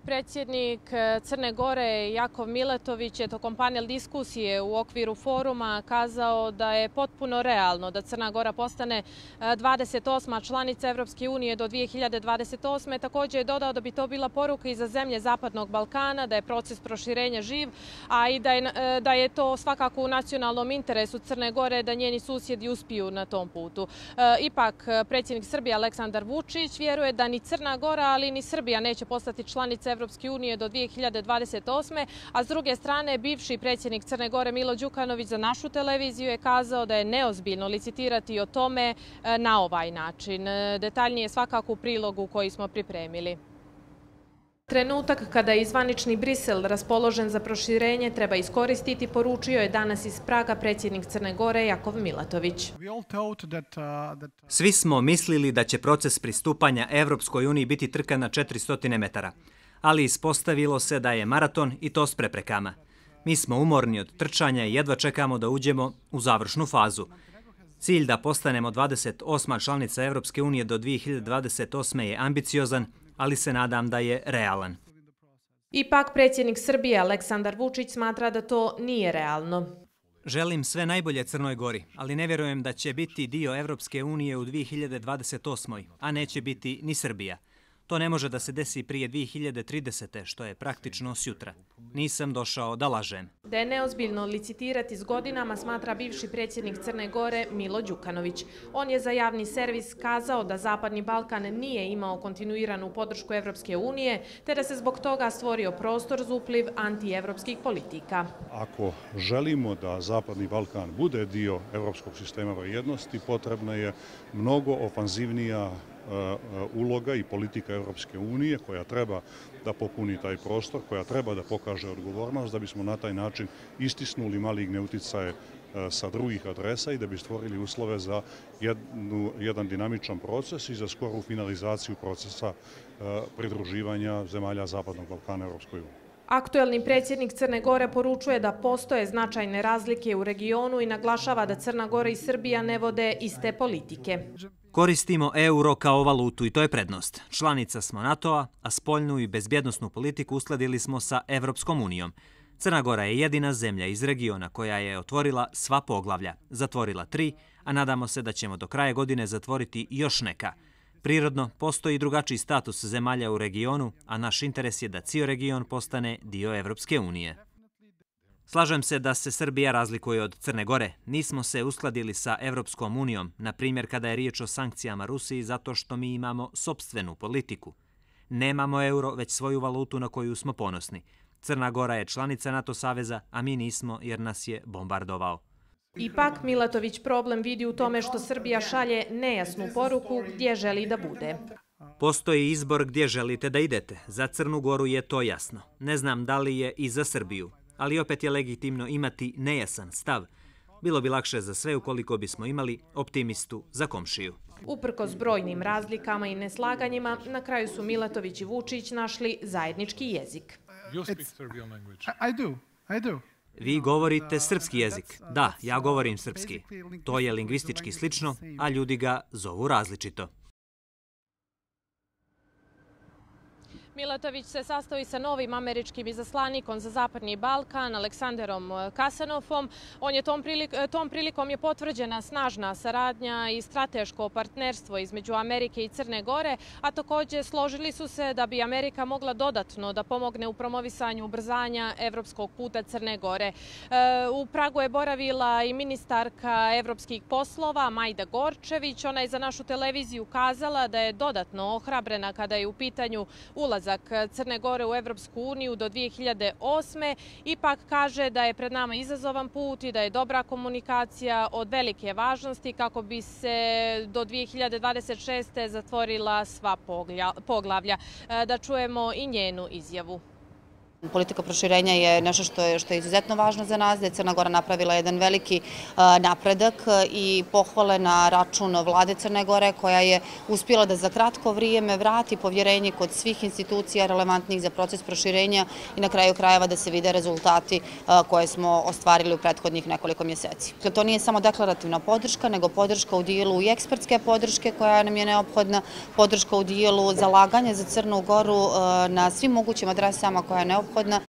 Predsjednik Crne Gore Jakov Milatović je tokom panel diskusije u okviru foruma kazao da je potpuno realno da Crna Gora postane 28. članica Evropske unije do 2028. Također je dodao da bi to bila poruka i za zemlje Zapadnog Balkana, da je proces proširenja živ, a i da je to svakako u nacionalnom interesu Crne Gore da njeni susjedi uspiju na tom putu. Ipak, predsjednik Srbije Aleksandar Vučić vjeruje da ni Crna Gora, ali ni Srbija neće postati članica Evropske unije do 2028. A s druge strane, bivši predsjednik Crne Gore Milo Đukanović za našu televiziju je kazao da je neozbiljno licitirati o tome na ovaj način. Detaljnije svakako u prilogu koji smo pripremili. Trenutak kada je zvanični Brisel raspoložen za proširenje treba iskoristiti, poručio je danas iz Praga predsjednik Crne Gore Jakov Milatović. Svi smo mislili da će proces pristupanja Evropskoj uniji biti trka na 400 metara, ali ispostavilo se da je maraton i to s preprekama. Mi smo umorni od trčanja i jedva čekamo da uđemo u završnu fazu. Cilj da postanemo 28. članica Evropske unije do 2028. je ambiciozan, ali se nadam da je realan. Ipak, predsjednik Srbije Aleksandar Vučić smatra da to nije realno. Želim sve najbolje Crnoj Gori, ali ne vjerujem da će biti dio Evropske unije u 2028. a neće biti ni Srbija. To ne može da se desi prije 2030. što je praktično sjutra. Nisam došao da lažem. Da je neozbiljno licitirati s godinama, smatra bivši predsjednik Crne Gore Milo Đukanović. On je za javni servis kazao da Zapadni Balkan nije imao kontinuiranu podršku Evropske unije, te da se zbog toga stvorio prostor za upliv antievropskih politika. Ako želimo da Zapadni Balkan bude dio evropskog sistema vrijednosti, potrebna je mnogo ofanzivnija uloga i politika Evropske unije koja treba da popuni taj prostor, koja treba da pokaže odgovornost da bismo na taj način istisnuli maligne uticaje sa drugih adresa i da bi stvorili uslove za jedan dinamičan proces i za skoru finalizaciju procesa pridruživanja zemalja Zapadnog Balkana Evropskoj uniji. Aktuelni predsjednik Crne Gore poručuje da postoje značajne razlike u regionu i naglašava da Crna Gora i Srbija ne vode iste politike. Koristimo euro kao valutu i to je prednost. Članica smo NATO-a, a spoljnu i bezbjednosnu politiku uskladili smo sa Evropskom unijom. Crna Gora je jedina zemlja iz regiona koja je otvorila sva poglavlja, zatvorila 3, a nadamo se da ćemo do kraja godine zatvoriti još neka. Prirodno, postoji drugačiji status zemalja u regionu, a naš interes je da cijel region postane dio Evropske unije. Slažem se da se Srbija razlikuje od Crne Gore. Nismo se uskladili sa Evropskom unijom, na primjer kada je riječ o sankcijama Rusiji, zato što mi imamo sopstvenu politiku. Nemamo euro, već svoju valutu na koju smo ponosni. Crna Gora je članica NATO saveza, a mi nismo jer nas je bombardovao. Ipak, Milatović problem vidi u tome što Srbija šalje nejasnu poruku gdje želi da bude. Postoji izbor gdje želite da idete. Za Crnu Goru je to jasno. Ne znam da li je i za Srbiju, ali opet je legitimno imati nejasan stav. Bilo bi lakše za sve ukoliko bismo imali optimistu za komšiju. Uprkos brojnim razlikama i neslaganjima, na kraju su Milatović i Vučić našli zajednički jezik. Vi govorite srpski jezik. Da, ja govorim srpski. To je lingvistički slično, a ljudi ga zovu različito. Milatović se sastoji sa novim američkim izaslanikom za Zapadni Balkan, Aleksanderom Kasanovom. Tom prilikom je potvrđena snažna saradnja i strateško partnerstvo između Amerike i Crne Gore, a također složili su se da bi Amerika mogla dodatno da pomogne u promovisanju ubrzanja evropskog puta Crne Gore. U Pragu je boravila i ministarka evropskih poslova Majda Gorčević. Ona je za našu televiziju kazala da je dodatno ohrabrena kada je u pitanju ulazak Crne Gore u Evropsku uniju do 2008. Ipak kaže da je pred nama izazovan put i da je dobra komunikacija od velike važnosti kako bi se do 2026. zatvorila sva poglavlja. Da čujemo i njenu izjavu. Politika proširenja je nešto što je izuzetno važno za nas, da je Crna Gora napravila jedan veliki napredak i pohvale na račun vlade Crne Gore koja je uspjela da za kratko vrijeme vrati povjerenje kod svih institucija relevantnih za proces proširenja i na kraju krajeva da se vide rezultati koje smo ostvarili u prethodnih nekoliko mjeseci. To nije samo deklarativna podrška, nego podrška u dijelu i ekspertske podrške koja nam je neophodna, podrška u dijelu zalaganja za Crnu Goru na svim mogućim adresama koja je neophodna.